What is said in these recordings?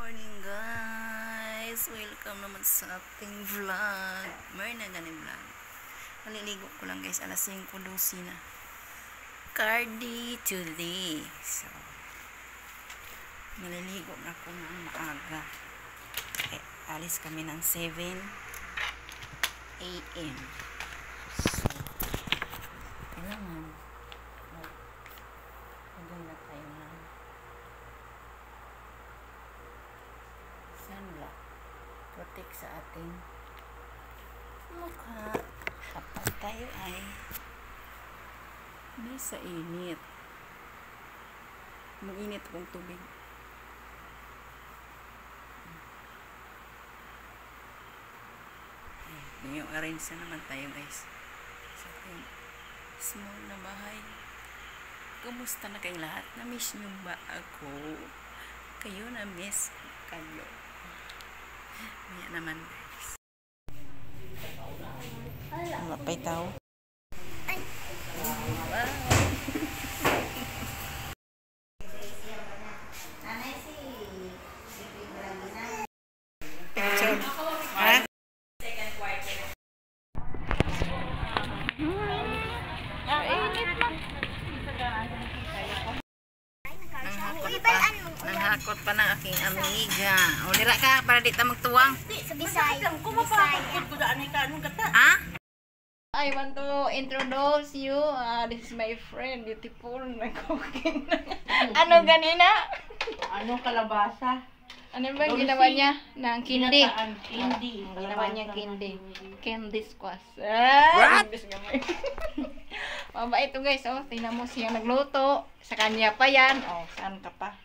morning guys! Welcome naman sa ating vlog. Meron na ganing vlog. Maliligo ko lang guys. Alas 5:12 na. Cardi today. So, maliligo na ako ng maaga. Okay, alis kami ng 7 AM. So, kailangan maganda tayo ng sunblock. Protect sa ating mukha kapag tayo ay nasa init. Mag-init akong tubig. Ngayong arrange na naman tayo guys sa ating small na bahay. Kumusta na kayong lahat? Na-miss nyo ba ako? Kayo na-miss kayo. Maya naman guys. Wala pa'y tao. Picture. Ha? Nanghakot pa ng aking amiga. O, lira ka para di ta magtuwang. Sa Bisaya. Ha? I want to introduce you. This is my friend, beautiful na cooking. Ano ganina? Ano kalabasa? Ano ba yung ginawa niya? Ng kindi. Kindi. Ginawa niya kindi. Candy squash. What? Mabait ito guys. Oh, tingnan mo siya nagluto. Sa kanya pa yan. Oh, saan ka pa?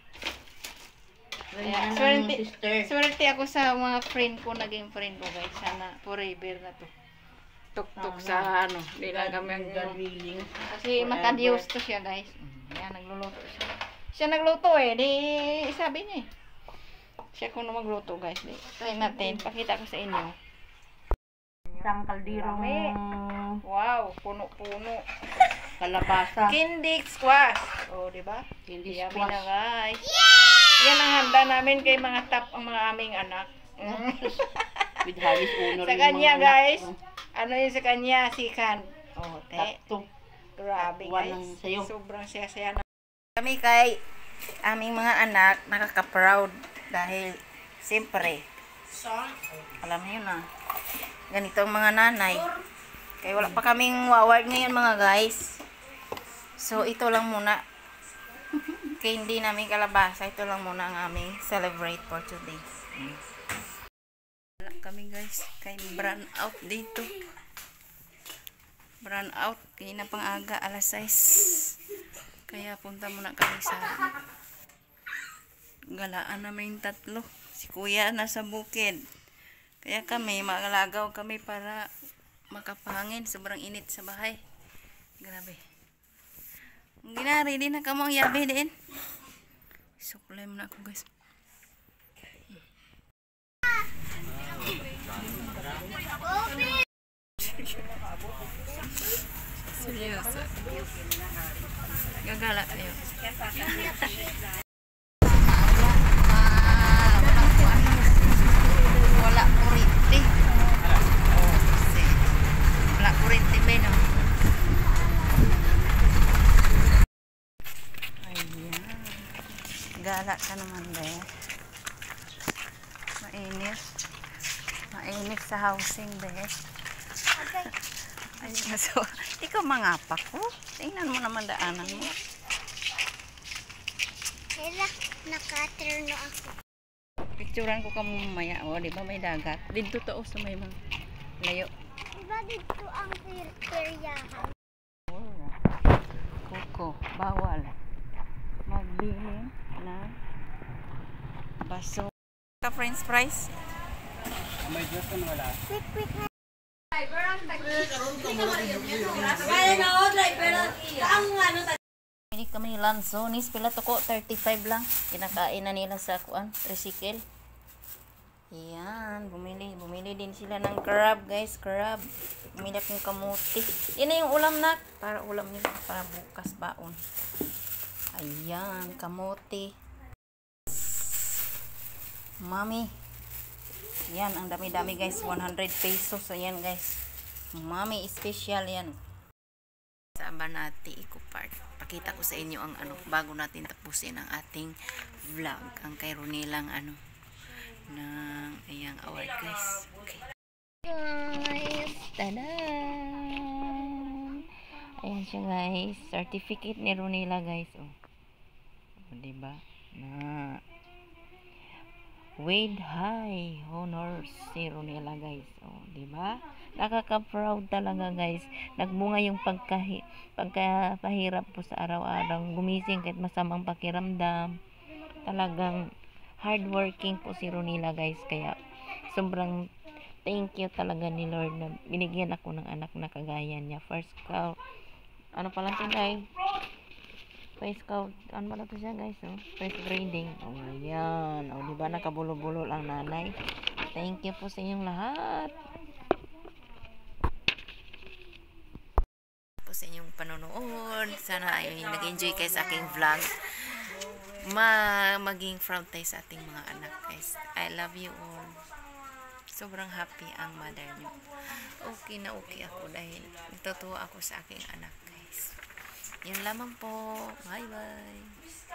Swerte ako sa mga friend ko, naging friend ko guys. Sana forever na to. Tuk-tuk sa ano. Hindi lang kami ang gariling. kasi makadiyos to siya guys. Yan, nagluluto siya. Siya nagluto eh. Di, sabi niya eh. Siya kung magluto guys. Di, try natin. Pakita ko sa inyo. Isang kaldirong Wow, puno-puno. kalabasa. Candy squash. Oh, di ba? Candy Yummy squash. na guys. Yan ang handa namin kay mga top ang mga aming anak. With halis honor. Sa kanya guys. Ano yun sa kanya? Sikan. Oh, te. Takto. Grabe Taktuan ng guys. sayo. Sobrang saya-saya na. Kami kay aming mga anak nakaka-proud dahil siyempre alam niyo na ganito ang mga nanay. Kaya wala pa kaming award ngayon mga guys. So ito lang muna. Kaya hindi namin kalabasa. Ito lang muna ang aming celebrate for today. Wala kami guys. Kaya brand out dito. Brand out. Kaya na pang aga. Alas 6. Kaya punta muna kami sa galaan namin tatlo. Si kuya nasa bukid. Kaya kami magalagaw kami para makapahangin. Sobrang init sa bahay. Grabe. Ready na ka mo ang yabe din. Suklay mo na ako guys. Seryoso. Gagala kayo. Wala kurente. Wala kurente ba no? Gala ka naman be. Mainit. Mainit sa housing be. Ayun, so, ikaw mangapa ko. Tingnan mo naman daanan mo. Kaya nakaturn na ako. Picturean ko ka mamaya. O, di ba may dagat? Dito to sa may mga layo. Diba dito ang peryahan? Oh, kuko. Bawal. Magbili na baso. Ka-french fries? May Diyos ka wala. Quick, quick. Ini kami lansonis. Pila to ko? 35 lang. Kinakain na nila sa kuan. Tricycle. Yan. Bumili din sila ng crab guys. Crab. Bumili akong kamuti. Yan na yung ulam na. Para ulam nyo. Para bukas baon. Ayan. Kamuti. Mami. Yan, ang dami-dami guys. 100 pesos. Ayan guys. Mami, special yan. Sa Abanati Eco Park. Pakita ko sa inyo ang ano, bago natin tapusin ang ating vlog. Ang kay Ronilang ano, ng ayang award guys. Okay. Guys, tadan! Ayan siya guys. Certificate ni Ronila guys. Oh. O, diba? Na Wade High Honors si Ronila guys. Oh, di ba? Nakaka-proud talaga guys. Nagbunga yung pagkapahirap po sa araw-araw. Gumising kahit masamang pakiramdam. Talagang hardworking po si Ronila guys. Kaya sobrang thank you talaga ni Lord na binigyan ako ng anak na kagaya niya. First scout. Ano pala ito guys? First scout, ano ba ito siya guys, oh? First grading. Oh, ayan. Oh, diba nakabulo-bulo lang nanay. Thank you po sa inyong lahat. Po sa inyong panonood. Sana ay nag-enjoy kayo sa aking vlog. Maging proud tayo sa ating mga anak guys. I love you all. Sobrang happy ang mother niyo. Okay na okay ako dahil natutuwa ako sa aking anak guys. Yun lamang po. Bye bye.